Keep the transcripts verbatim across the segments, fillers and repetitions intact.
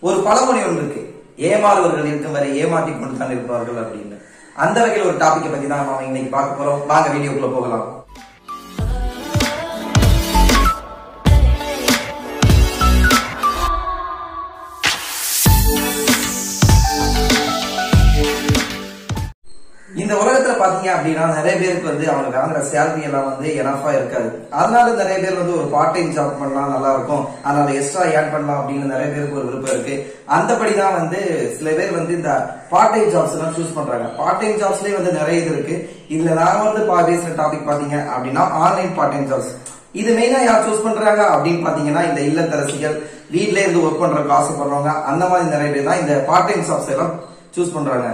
ஒரு பழமொழி ஒன்று இருக்கு, ஏமாறுவர்கள் இருக்கும் வரை ஏமாற்றிக் கொண்டு தான் இருப்பார்கள் அப்படின்னு. அந்த வகையில் ஒரு டாபிக்கை பத்தி தான் நாம இன்னைக்கு பார்க்க போறோம். வாங்க வீடியோக்குள்ள போகலாம். இந்த உலகத்துல பாத்தீங்க அப்படின்னா நிறைய பேருக்கு வந்து அவங்க வாங்குற சேலரி எல்லாம் வந்து எனஃபா இருக்காது. அதனால நிறைய பேர் வந்து ஒரு பார்ட் டைம் ஜாப் பண்ணலாம், நல்லா இருக்கும், அதனால எக்ஸ்ட்ரா ஆட் பண்ணலாம் அப்படின்னு நிறைய பேருக்கு ஒரு விருப்பம் இருக்கு. அந்தபடிதான் வந்து சில பேர் வந்து இந்த பார்ட் டைம் ஜாப்ஸ் எல்லாம் சூஸ் பண்றாங்க. பார்ட் டைம் ஜாப்ஸ்லயே வந்து நிறைய இது இருக்கு. இதுல நான் வந்து பேசுற டாபிக் பாத்தீங்க அப்படின்னா ஆன்லைன் பார்ட் டைம் ஜாப்ஸ். இது மெயினா யார் சூஸ் பண்றாங்க அப்படின்னு பாத்தீங்கன்னா இந்த இல்லத்தரசிகள், வீட்ல இருந்து ஒர்க் பண்றதுக்கு ஆசைப்படுறவங்க, அந்த மாதிரி நிறைய பேர் தான் இந்த பார்ட் டைம் ஜாப்ஸ் எல்லாம் சூஸ் பண்றாங்க.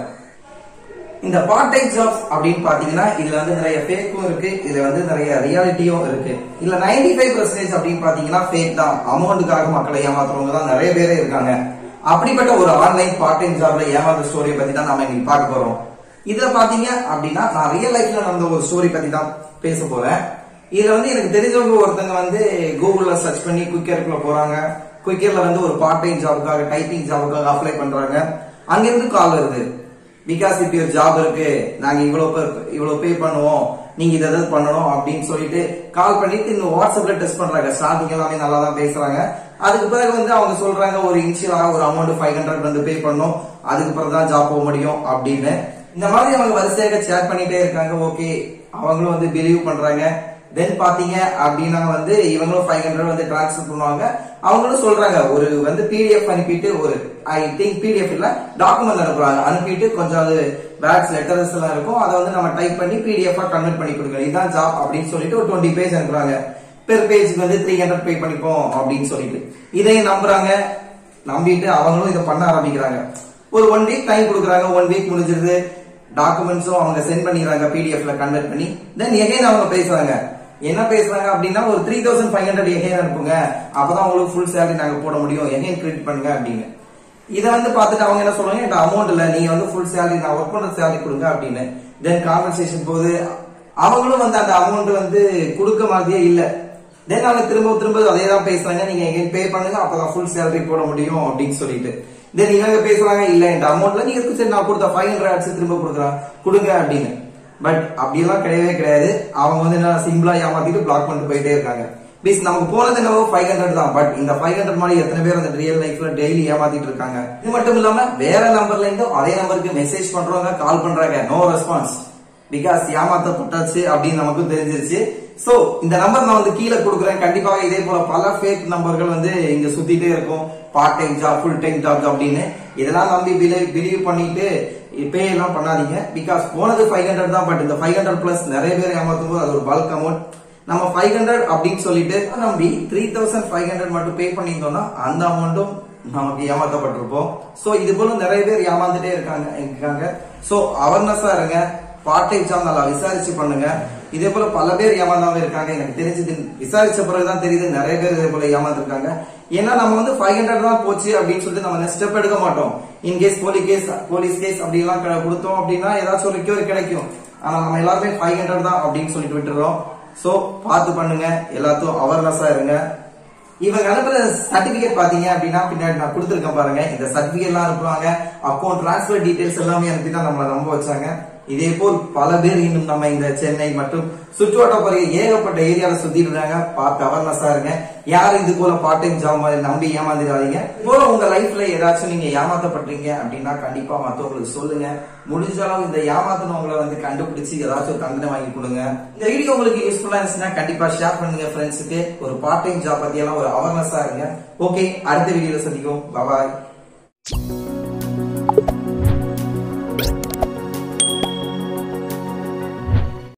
இந்த பார்ட் டைம் ஜாப்ஸ் அப்படின்னு பாத்தீங்கன்னா இதுல வந்து நிறைய ஃபேக்கும் இருக்கு, இதுல வந்து நிறைய ரியாலிட்டியும் இருக்கு. இல்ல நைன்டி ஃபைவ் பர்சன்டேஜ் அப்படின்னு பாத்தீங்கன்னா ஃபேக் தான், அமௌண்ட்டுக்காக மக்களை ஏமாத்துறவங்க தான் நிறைய பேரே இருக்காங்க. அப்படிப்பட்ட ஒரு ஆன்லைன் பார்ட் டைம் ஜாப்ல ஏமாந்த ஸ்டோரியை பத்தி தான் நாம இன்னைக்கு பார்க்க போறோம். இதுல பாத்தீங்க அப்படின்னா நான் ரியல் லைஃப்ல நடந்த ஒரு ஸ்டோரி பத்தி தான் பேச போறேன். இதுல வந்து எனக்கு தெரிஞ்சவங்க ஒருத்தங்க வந்து கூகுள்ல சர்ச் பண்ணி குயிக்கருக்குள்ள போறாங்க. குயிக்கர்ல வந்து ஒரு பார்ட் டைம் ஜாபுக்காக, டைப்பிங் ஜாபுக்காக அப்ளை பண்றாங்க. அங்கிருந்து கால் வருது, பிகாஸ் இப்ப ஒரு ஜாப் இருக்கு, நாங்க இவ்வளவு இவ்வளவு பே பண்ணுவோம், நீங்க இதை எதாவது பண்ணணும் அப்படின்னு சொல்லிட்டு கால் பண்ணிட்டு இன்னும் வாட்ஸ்அப்ல டெஸ்ட் பண்றாங்க. ஸ்டார்டிங் எல்லாமே நல்லா தான் பேசுறாங்க. அதுக்கு பிறகு வந்து அவங்க சொல்றாங்க ஒரு இனிஷியலாக ஒரு அமௌண்ட் ஃபைவ் ஹண்ட்ரட் வந்து பே பண்ணும், அதுக்கு பிறகு தான் ஜாப் போக முடியும் அப்படின்னு. இந்த மாதிரி அவங்க வரிசையாக சேட் பண்ணிட்டே இருக்காங்க. ஓகே, அவங்களும் வந்து பிலீவ் பண்றாங்க. தென் பாத்தீங்க அப்படின்னா வந்து இவங்களும் ஃபைவ் ஹண்ட்ரட் வந்து டிரான்ஸ்ஃபர் பண்ணுவாங்க. அவங்களும் சொல்றாங்க ஒரு வந்து பிடிஎஃப் அனுப்பிட்டு, ஒரு ஐ திங்க் பிடிஎஃப் இல்ல டாக்குமெண்ட் அனுப்புறாங்க. அனுப்பிட்டு கொஞ்சம் அது பேட்ச் லெட்டர்ஸ் எல்லாம் இருக்கும், அதை வந்து நம்ம டைப் பண்ணி பிடிஎஃப் கன்வெர்ட் பண்ணி கொடுக்கணும், இதுதான் ஜாப் அப்படின்னு சொல்லிட்டு ஒரு டுவெண்ட்டி பேஜ் அனுப்புறாங்க. பெர் பேஜுக்கு வந்து த்ரீ ஹண்ட்ரட் பே பண்ணிப்போம் அப்படின்னு சொல்லிட்டு இதையும் நம்புறாங்க. நம்பிட்டு அவங்களும் இதை பண்ண ஆரம்பிக்கிறாங்க. ஒரு ஒன் வீக் டைம் கொடுக்குறாங்க. ஒன் வீக் முடிஞ்சிருது, டாக்குமெண்ட்ஸும் அவங்க சென்ட் பண்ணிடுறாங்க பிடிஎஃப்ல கன்வெர்ட் பண்ணி. தென் எகைன் அவங்க பேசுறாங்க. என்ன பேசுறாங்க அப்படின்னா ஒரு three thousand five hundred again அனுப்புங்க, அப்பதான் உங்களுக்கு ஃபுல் சேலரி நாங்க போட முடியும், எகைன் கிரெடிட் பண்ணுங்க அப்படின்னு. இதை வந்து பார்த்துட்டு அவங்க என்ன சொல்றாங்க, இந்த அமௌண்ட் இல்ல, நீங்க வந்து ஃபுல் சேலரி, நான் ஒர்க் பண்ற சேலரி கொடுங்க அப்படின்னு. தென் காம்பன்சேஷன் போது அவங்களும் வந்து அந்த அமௌண்ட் வந்து கொடுக்க மாதிரியே இல்ல. தென் அவங்க திரும்ப திரும்ப அதே தான் பேசுறாங்க, நீங்க எகைன் பே பண்ணுங்க, அப்பதான் ஃபுல் சேலரி போட முடியும் அப்படின்னு சொல்லிட்டு. தென் இவங்க பேசுறாங்க, இல்ல இந்த அமௌண்ட்ல நீங்க சரி நான் கொடுத்த ஃபைவ் ஹண்ட்ரட் அடிச்சு திரும்ப கொடுக்குறேன் கொடுங்க அப்படின்னு. பட் அப்படியெல்லாம் கிடையவே கிடையாது. அவங்க வந்து என்ன சிம்பிளா ஏமாத்திட்டு பிளாக் பண்ணிட்டு போயிட்டே இருக்காங்க. ப்ளீஸ் நமக்கு போனது என்னவோ ஃபைவ் ஹண்ட்ரட் தான், பட் இந்த ஃபைவ் ஹண்ட்ரட் மாதிரி எத்தனை பேர் அந்த ரியல் லைஃப்ல டெய்லி ஏமாத்திட்டு இருக்காங்க. இது மட்டும் இல்லாம வேற நம்பர்ல இருந்து அதே நம்பருக்கு மெசேஜ் பண்றவங்க, கால் பண்றாங்க, நோ ரெஸ்பான்ஸ், பிகாஸ் ஏமாத்தப்பட்டாச்சு அப்படின்னு நமக்கு தெரிஞ்சிருச்சு. சோ இந்த நம்பர் நான் வந்து கீழே கொடுக்குறேன். கண்டிப்பாக இதே போல பல ஃபேக் நம்பர்கள் வந்து இங்க சுத்திட்டே இருக்கும், part time job, full time job அப்படின்னு. இதெல்லாம் நம்பி பிலீவ் பண்ணிட்டு பே எல்லாம் பண்ணாதீங்க. பிகாஸ் போனது ஃபைவ் ஹண்ட்ரட் தான், பட் இந்த ஃபைவ் ஹண்ட்ரட் பிளஸ் நிறைய பேர் ஏமாத்தும் போது அது ஒரு பல்க் அமௌண்ட். நம்ம ஃபைவ் ஹண்ட்ரட் அப்படின்னு சொல்லிட்டு நம்பி த்ரீ தௌசண்ட் ஃபைவ் ஹண்ட்ரட் மட்டும் பே பண்ணியிருந்தோம்னா அந்த அமௌண்ட்டும் நமக்கு ஏமாத்தப்பட்டிருப்போம். சோ இது போல நிறைய பேர் ஏமாந்துட்டே இருக்காங்க இருக்காங்க சோ அவேர்னஸா இருங்க. பார்ட் டைம் ஜாப் நல்லா விசாரிச்சு பண்ணுங்க. இதே போல பல பேர் ஏமாந்தாம இருக்காங்க. எனக்கு தெரிஞ்சது விசாரிச்ச பிறகுதான் தெரியுது நிறைய பேர் இதே போல ஏமாந்துருக்காங்க. ஏன்னா நம்ம வந்து ஃபைவ் ஹண்ட்ரட் தான் போச்சு அப்படின்னு சொல்லிட்டு நம்ம ஸ்டெப் எடுக்க மாட்டோம். In case police case police case அப்படி எல்லாம் கொடுத்தோம் அப்படின்னா ஏதாச்சும் ஒரு ரெக்யூர் கிடைக்கும். ஆனா நம்ம எல்லாருமே ஃபைவ் ஹண்ட்ரட் தான் அப்படின்னு சொல்லிட்டு விட்டுறோம். சோ பார்த்து பண்ணுங்க, எல்லாத்தையும் அவேர்னஸா இருங்க. இவங்க அனுப்புற சர்டிபிகேட் பாத்தீங்க அப்படின்னா பின்னாடி நான் கொடுத்துருக்கேன் பாருங்க. இந்த சர்டிபிகேட் எல்லாம் அனுப்புவாங்க, அக்கௌண்ட் டிரான்ஸ்பர் டீடைல்ஸ் எல்லாமே அனுப்பி தான் நம்மளை நம்ப வச்சாங்க. இதே போல் பல பேர் இன்னும் நம்ம இந்த சென்னை மற்றும் சுற்றுவட்டார ஏகப்பட்ட ஏரியால சுத்திட்டு இருக்காங்க. பார்த்து அவேர்னஸா இருங்க. யாரும் இது போல பார்ட் டைம் ஜாப் மாதிரி நம்பி ஏமாந்துடாதீங்க. போல உங்க லைஃப்ல ஏதாச்சும் நீங்க ஏமாத்தப்பட்டீங்க அப்படின்னா கண்டிப்பா மத்தவங்களுக்கு சொல்லுங்க. முடிஞ்ச அளவு இந்த ஏமாத்தினவங்களை வந்து கண்டுபிடிச்சு ஏதாச்சும் தண்டனை வாங்கி கொடுங்க. இந்த வீடியோ உங்களுக்கு யூஸ்ஃபுல்லா இருந்துச்சுன்னா கண்டிப்பா ஷேர் பண்ணுங்க ஃப்ரெண்ட்ஸுக்கு. ஒரு பார்ட் டைம் ஜாப் பத்தி எல்லாம் ஒரு அவேர்னஸா இருங்க. ஓகே, அடுத்த வீடியோல சந்திக்கும். பாய்.